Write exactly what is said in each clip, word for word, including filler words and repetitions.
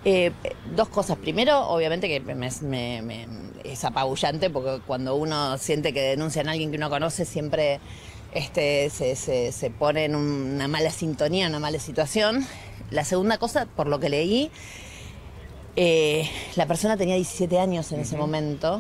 Eh, dos cosas. Primero, obviamente que me, me, me, es apabullante porque cuando uno siente que denuncian a alguien que uno conoce siempre este, se, se, se pone en una mala sintonía, una mala situación. La segunda cosa, por lo que leí, eh, la persona tenía diecisiete años en uh-huh. ese momento.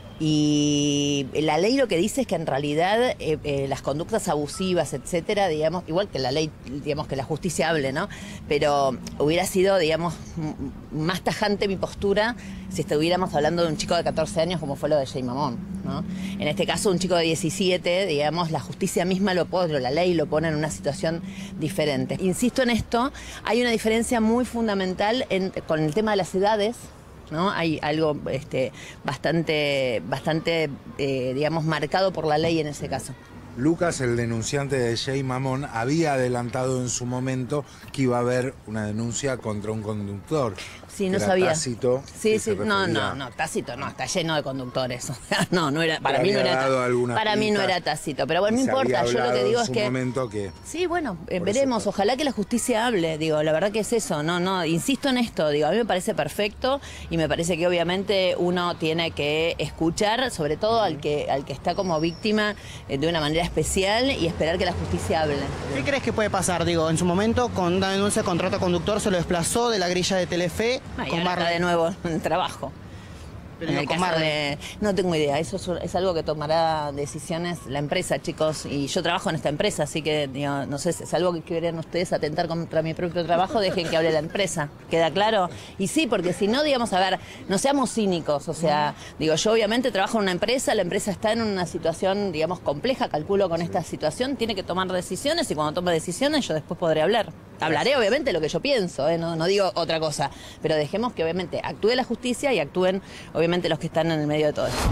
Y la ley lo que dice es que en realidad eh, eh, las conductas abusivas, etcétera, digamos, igual que la ley, digamos, que la justicia hable, ¿no? Pero hubiera sido, digamos, más tajante mi postura si estuviéramos hablando de un chico de catorce años como fue lo de Jay Mamón, ¿no? En este caso, un chico de diecisiete, digamos, la justicia misma lo pone, la ley lo pone en una situación diferente. Insisto en esto, hay una diferencia muy fundamental en, con el tema de las edades, ¿no? Hay algo este, bastante, bastante eh, digamos, marcado por la ley en ese caso. Lucas, el denunciante de Jay Mamón, había adelantado en su momento que iba a haber una denuncia contra un conductor. Sí, no sabía. Tácito. Sí, sí, no, no, no, Tácito no, está lleno de conductores. O sea, no, no era, para mí no era, para mí no era Tácito, pero bueno, no importa, yo lo que digo es que, momento que sí, bueno, eh, veremos, ojalá que la justicia hable, digo, la verdad que es eso, no, no, insisto en esto, digo, a mí me parece perfecto y me parece que obviamente uno tiene que escuchar, sobre todo al que, al que está como víctima eh, de una manera especial y esperar que la justicia hable. ¿Qué crees que puede pasar? Digo, en su momento, con una denuncia de contrato conductor, se lo desplazó de la grilla de Telefe. Ah, con Marley de nuevo en el trabajo. Pero en el caso de, no tengo idea, eso es, es algo que tomará decisiones la empresa, chicos, y yo trabajo en esta empresa, así que digo, no sé, es algo que quieren ustedes atentar contra mi propio trabajo, dejen que hable la empresa, ¿queda claro? Y sí, porque si no, digamos, a ver, no seamos cínicos, o sea, digo, yo obviamente trabajo en una empresa, la empresa está en una situación, digamos, compleja, calculo con esta situación, tiene que tomar decisiones y cuando tome decisiones yo después podré hablar. Hablaré obviamente lo que yo pienso, ¿eh? no, no digo otra cosa, pero dejemos que obviamente actúe la justicia y actúen obviamente los que están en el medio de todo esto.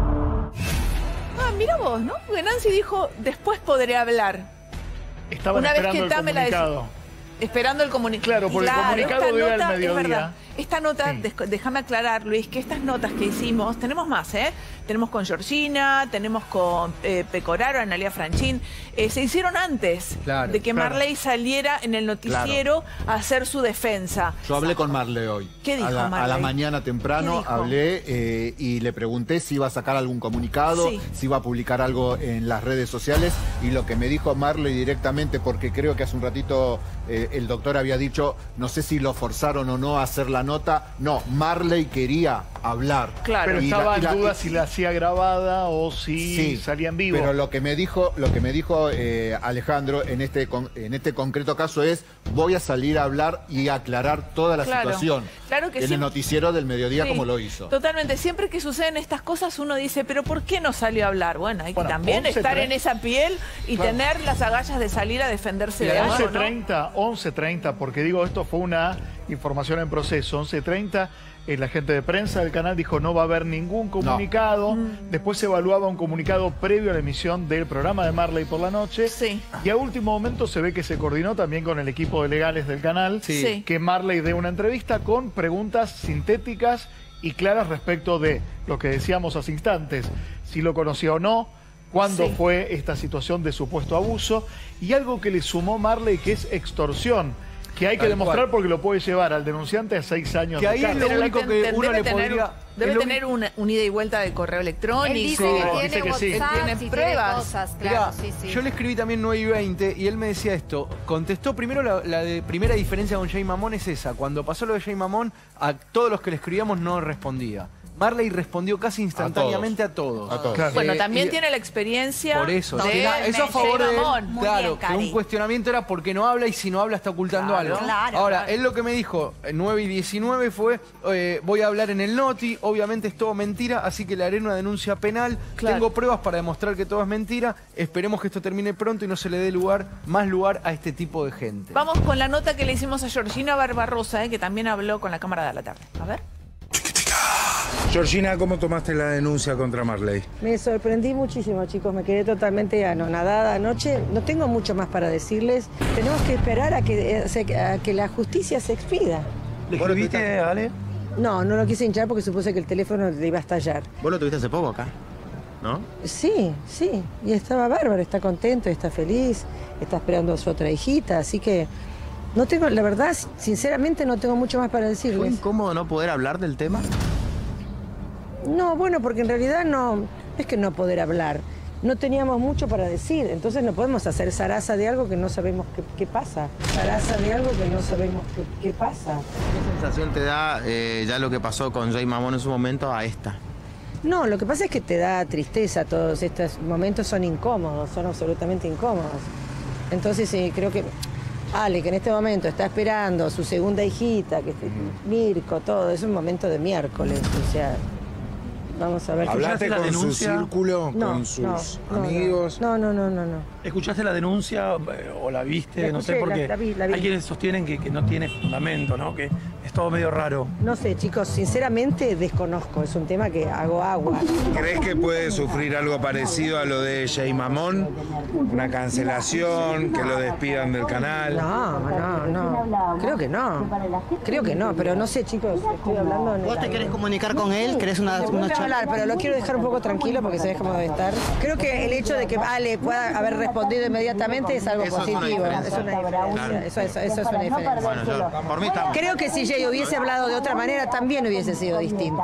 Ah, mira vos, ¿no? Porque Nancy dijo, después podré hablar. Estaban Una esperando vez que el comunicado. Esperando el comunicado. Claro, porque claro, el comunicado debe al mediodía. Es verdad. Esta nota, Sí. déjame aclarar, Luis, que estas notas que hicimos, tenemos más, ¿eh? Tenemos con Georgina, tenemos con eh, Pecoraro, Analia Franchín, eh, se hicieron antes Claro, de que claro. Marley saliera en el noticiero a hacer su defensa. Yo hablé con Marley hoy. ¿Qué dijo a la, Marley? A la mañana ¿Qué temprano dijo? hablé eh, y le pregunté si iba a sacar algún comunicado, Sí. si iba a publicar algo en las redes sociales y lo que me dijo Marley directamente, porque creo que hace un ratito eh, el doctor había dicho, no sé si lo forzaron o no a hacer la nota, no, Marley quería hablar. Claro. Pero Y estaba la- y en la- duda si la hacía grabada o si Sí, salía en vivo. Pero lo que me dijo, lo que me dijo eh, Alejandro en este, con- en este concreto caso es, voy a salir a hablar y a aclarar toda la Claro, situación. claro que en sí. el noticiero del mediodía Sí, como lo hizo. Totalmente. Siempre que suceden estas cosas uno dice, pero ¿por qué no salió a hablar? Bueno, hay que Bueno, también once, estar tre- en esa piel y Claro. tener las agallas de salir a defenderse de algo, once ¿no? treinta, once treinta, porque digo, esto fue una información en proceso. once treinta, el agente de prensa del canal dijo no va a haber ningún comunicado. Mm. Después se evaluaba un comunicado previo a la emisión del programa de Marley por la noche. Sí. Y a último momento se ve que se coordinó también con el equipo de legales del canal, Sí. Sí. que Marley dé una entrevista con preguntas sintéticas y claras respecto de lo que decíamos hace instantes, si lo conocía o no, cuándo Sí. fue esta situación de supuesto abuso, y algo que le sumó Marley, que es extorsión, que hay que Tal demostrar cual. porque lo puede llevar al denunciante a seis años Que de ahí es cárcel. lo Pero único ten- que ten- uno debe le tener, podría- debe es lo tener una, un ida y vuelta de correo electrónico. Él dice Sí, que dice tiene que sí. WhatsApp, Tiene y tiene pruebas. cosas, Mirá, claro, sí, sí. yo le escribí también nueve y veinte y él me decía esto. Contestó primero la, la de primera diferencia con Jay Mamón es esa. Cuando pasó lo de Jay Mamón, a todos los que le escribíamos no respondía. Marley respondió casi instantáneamente a todos. A todos. Claro. Bueno, Eh, también y- tiene la experiencia Por eso, de que era- eso a favor de él. Mamón. Muy Claro, bien, que Cari. un cuestionamiento era por qué no habla y si no habla está ocultando Claro, algo. claro, Ahora, claro. él lo que me dijo, eh, nueve y diecinueve fue, eh, voy a hablar en el Noti, obviamente es todo mentira, así que le haré una denuncia penal. Claro. Tengo pruebas para demostrar que todo es mentira. Esperemos que esto termine pronto y no se le dé lugar, más lugar a este tipo de gente. Vamos con la nota que le hicimos a Georgina Barbarosa, eh, que también habló con la Cámara de la Tarde. A ver. Georgina, ¿cómo tomaste la denuncia contra Marley? Me sorprendí muchísimo, chicos, me quedé totalmente anonadada anoche. No tengo mucho más para decirles. Tenemos que esperar a que, a que la justicia se expida. ¿Le escribiste, Ale? No, no lo quise hinchar porque supuse que el teléfono le iba a estallar. Vos lo tuviste hace poco acá, ¿no? Sí, sí, y estaba bárbaro, está contento, está feliz, está esperando a su otra hijita, así que No tengo, la verdad, sinceramente no tengo mucho más para decirles. ¿Fue incómodo no poder hablar del tema? No, bueno, porque en realidad no es que no poder hablar. No teníamos mucho para decir, entonces no podemos hacer zaraza de algo que no sabemos qué, qué pasa. Zaraza de algo que no sabemos qué, qué pasa. ¿Qué sensación te da eh, ya lo que pasó con Jay Mamón en su momento a esta? No, lo que pasa es que te da tristeza, todos estos momentos son incómodos, son absolutamente incómodos. Entonces eh, creo que Ale, que en este momento está esperando a su segunda hijita, que es Mirko, todo, es un momento de miércoles, o sea, vamos a ver. ¿Hablaste la con denuncia? su círculo, No, con sus no, no, amigos? No, no, no, no, no. ¿Escuchaste la denuncia eh, o la viste? La no sé, escuché, porque la- la vi, la vi. hay quienes sostienen que, que no tiene fundamento, ¿no? Que es todo medio raro. No sé, chicos, sinceramente desconozco, es un tema que hago agua. ¿Crees que puede sufrir algo parecido a lo de Jay Mamón? ¿Una cancelación? ¿Que lo despidan del canal? No, no, no. Creo que no. Creo que no, pero no sé, chicos, estoy hablando en el ¿Vos te aire. querés comunicar con él? ¿Querés una, Puedo una charla? hablar, pero lo quiero dejar un poco tranquilo porque sabes cómo debe estar. Creo que el hecho de que Ale pueda haber respondido inmediatamente es algo Eso es una positivo. diferencia. Es una diferencia. Claro. Eso, eso, eso es una diferencia. Bueno, yo, por mí estamos. Creo que si Jay hubiese hablado de otra manera también hubiese sido distinto.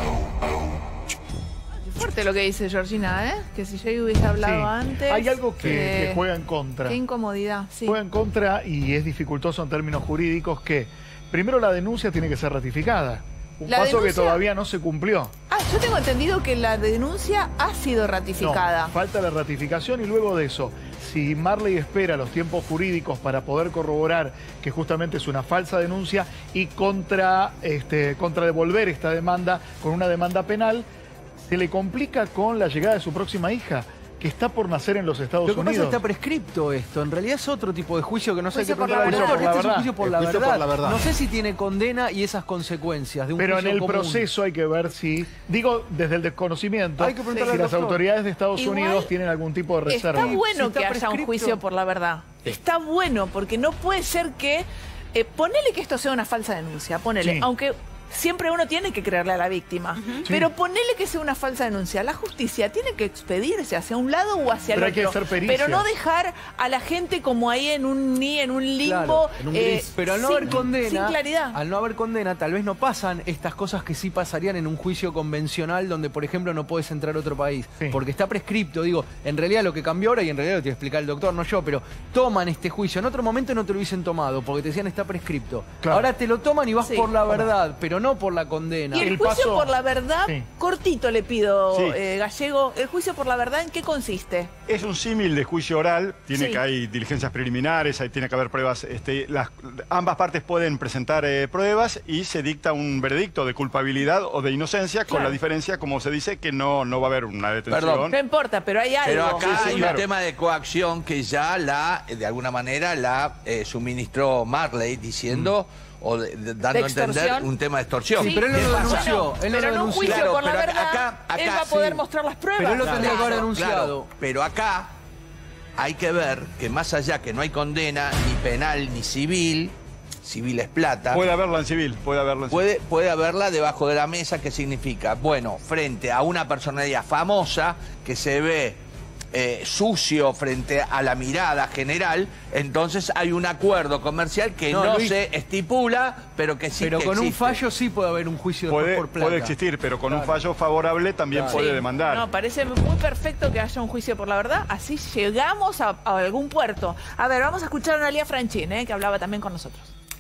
Fuerte lo que dice Georgina, ¿eh? Que si Jay hubiese hablado Sí. antes... Hay algo que, eh, que juega en contra. Qué incomodidad, sí. Juega en contra y es dificultoso en términos jurídicos que primero la denuncia tiene que ser ratificada. Un La paso que denuncia- todavía no se cumplió. Ah, yo tengo entendido que la denuncia ha sido ratificada. No, falta la ratificación y luego de eso, si Marley espera los tiempos jurídicos para poder corroborar que justamente es una falsa denuncia y contra, este, contradevolver esta demanda con una demanda penal, se le complica con la llegada de su próxima hija, que está por nacer en los Estados Lo que pasa es que Unidos. está prescripto esto. En realidad es otro tipo de juicio que no sé qué Juicio por la preguntarle al verdad. doctor. Juicio por la Este es un juicio por verdad. la El juicio verdad. por la verdad. No sé si tiene condena y esas consecuencias de un Pero en juicio el común. proceso hay que ver si, digo, desde el desconocimiento, Hay que preguntarle si al las doctor. autoridades de Estados Igual, Unidos tienen algún tipo de reserva. Está bueno Si está que haya un prescripto. juicio por la verdad. Está bueno, porque no puede ser que... Eh, ponele que esto sea una falsa denuncia, ponele. Sí. Aunque siempre uno tiene que creerle a la víctima. Pero ponele que sea una falsa denuncia. La justicia tiene que expedirse hacia un lado o hacia Pero el hay que otro. hacer pericia. Pero no dejar a la gente como ahí en un ni en un limbo. Claro, en un eh, gris. Pero al no sin- haber condena, Sin claridad. al no haber condena, tal vez no pasan estas cosas que sí pasarían en un juicio convencional donde, por ejemplo, no puedes entrar a otro país. Sí. Porque está prescripto. Digo, en realidad lo que cambió ahora, y en realidad lo tiene que explicar el doctor, no yo, pero toman este juicio. En otro momento no te lo hubiesen tomado porque te decían está prescripto. Claro. Ahora te lo toman y vas Sí. por la verdad, pero no por la condena. Y el, El juicio paso- por la verdad, Sí. cortito le pido, Sí. eh, Gallego, ¿el juicio por la verdad en qué consiste? Es un símil de juicio oral, tiene Sí. que hay diligencias preliminares, ahí tiene que haber pruebas, este, las, ambas partes pueden presentar eh, pruebas y se dicta un veredicto de culpabilidad o de inocencia, con Claro. la diferencia, como se dice, que no, no va a haber una detención. Perdón. No importa, pero hay algo. Pero acá Sí, sí, hay claro. un tema de coacción que ya la, de alguna manera, la eh, suministró Marley diciendo o de- de- dando ¿De a entender extorsión? un tema de extorsión. Sí, pero él no ¿Qué lo pasa? denunció. Bueno, él no pero lo en un denunció. juicio Claro, por la pero acá- verdad, acá- él va a acá poder sí. mostrar las pruebas. Pero él lo tendría que haber denunciado. Claro, pero acá hay que ver que más allá que no hay condena, ni penal, ni civil, civil es plata, Puede haberla en civil, puede haberla en civil. puede, puede haberla debajo de la mesa, que significa, bueno, frente a una personalidad famosa que se ve eh, sucio frente a la mirada general, entonces hay un acuerdo comercial que No, no, Luis, se estipula, pero que sí Pero que con un existe. fallo sí puede haber un juicio después Puede, por plata. puede existir, pero con un Claro. fallo favorable también Claro. puede Sí. demandar. No, parece muy perfecto que haya un juicio por la verdad. Así llegamos a, a algún puerto. A ver, vamos a escuchar a Analia Franchín, eh, que hablaba también con nosotros.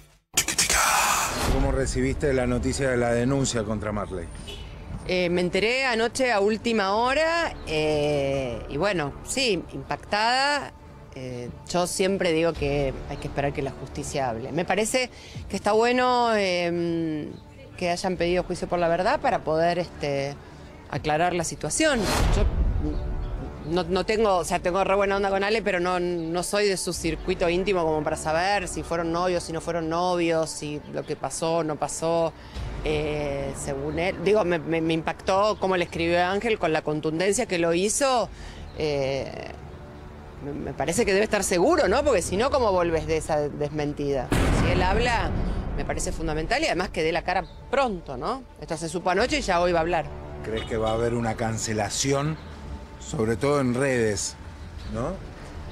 ¿Cómo recibiste la noticia de la denuncia contra Marley? Eh, me enteré anoche a última hora eh, y bueno, sí, impactada. Eh, yo siempre digo que hay que esperar que la justicia hable. Me parece que está bueno eh, que hayan pedido juicio por la verdad para poder este, aclarar la situación. Yo no, no tengo, o sea, tengo re buena onda con Ale, pero no, no soy de su circuito íntimo como para saber si fueron novios, si no fueron novios, si lo que pasó, no pasó. Eh, según él, digo, me, me- me impactó cómo le escribió a Ángel con la contundencia que lo hizo. Eh, me, me parece que debe estar seguro, ¿no? Porque si no, ¿cómo volves de esa desmentida? Si él habla, me parece fundamental y además que dé la cara pronto, ¿no? Esto se supo anoche y ya hoy va a hablar. ¿Crees que va a haber una cancelación, sobre todo en redes, ¿no?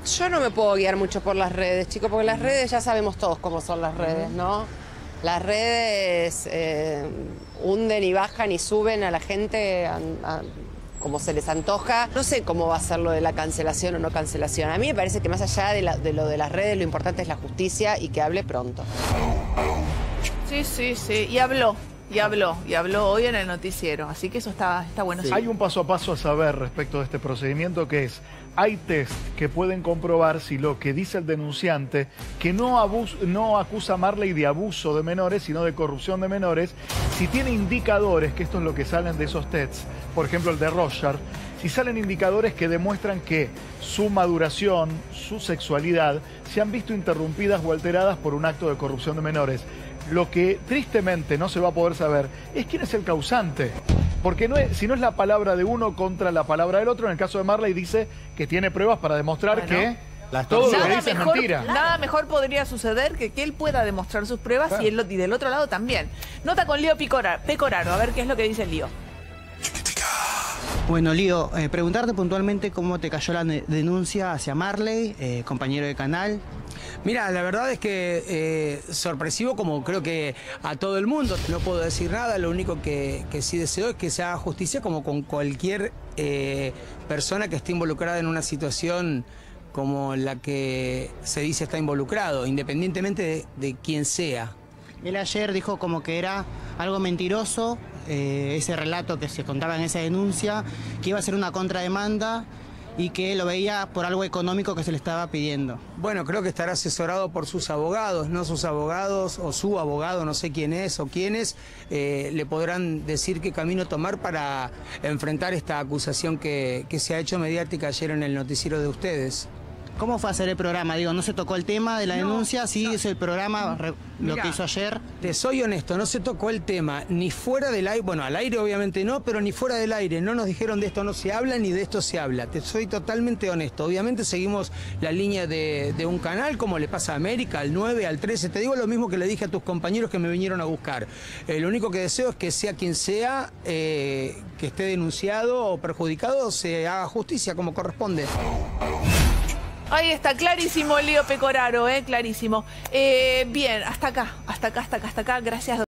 Yo no me puedo guiar mucho por las redes, chicos, porque las redes ya sabemos todos cómo son las redes, ¿no? Las redes eh, hunden y bajan y suben a la gente a, a, como se les antoja. No sé cómo va a ser lo de la cancelación o no cancelación. A mí me parece que más allá de, la, de lo de las redes, lo importante es la justicia y que hable pronto. Sí, sí, sí. Y habló. Y habló, y habló hoy en el noticiero, así que eso está, está bueno. Sí. Hay un paso a paso a saber respecto de este procedimiento que es, hay test que pueden comprobar si lo que dice el denunciante, que no, abus, no acusa a Marley de abuso de menores, sino de corrupción de menores, si tiene indicadores, que esto es lo que salen de esos tests, por ejemplo el de Rochard, si salen indicadores que demuestran que su maduración, su sexualidad, se han visto interrumpidas o alteradas por un acto de corrupción de menores. Lo que tristemente no se va a poder saber es quién es el causante. Porque no es, si no es la palabra de uno contra la palabra del otro, en el caso de Marley dice que tiene pruebas para demostrar bueno, que las todo lo que dice es mentira. Nada mejor podría suceder que que él pueda demostrar sus pruebas claro. y, él, y del otro lado también. Nota con Lío Pecoraro, a ver qué es lo que dice Lío. Bueno, Lío, eh, preguntarte puntualmente cómo te cayó la denuncia hacia Marley, eh, compañero de canal. Mira, la verdad es que eh, sorpresivo como creo que a todo el mundo. No puedo decir nada, lo único que, que sí deseo es que se haga justicia como con cualquier eh, persona que esté involucrada en una situación como la que se dice está involucrado, independientemente de, de quién sea. Él ayer dijo como que era algo mentiroso, eh, ese relato que se contaba en esa denuncia, que iba a ser una contrademanda y que lo veía por algo económico que se le estaba pidiendo. Bueno, creo que estará asesorado por sus abogados, no sus abogados o su abogado, no sé quién es o quiénes, eh, le podrán decir qué camino tomar para enfrentar esta acusación que, que se ha hecho mediática ayer en el noticiero de ustedes. ¿Cómo fue hacer el programa? Digo, ¿no se tocó el tema de la no, denuncia? Sí, no. hizo el programa, re, Mirá, lo que hizo ayer. Te soy honesto, no se tocó el tema, ni fuera del aire, bueno, al aire obviamente no, pero ni fuera del aire. No nos dijeron de esto no se habla, ni de esto se habla. Te soy totalmente honesto. Obviamente seguimos la línea de, de un canal, como le pasa a América, al nueve, al trece. Te digo lo mismo que le dije a tus compañeros que me vinieron a buscar. Eh, lo único que deseo es que sea quien sea, eh, que esté denunciado o perjudicado, se haga justicia como corresponde. Ahí está, clarísimo Lío Pecoraro, eh, clarísimo. Eh, bien, hasta acá, hasta acá, hasta acá, hasta acá. Gracias, doctor.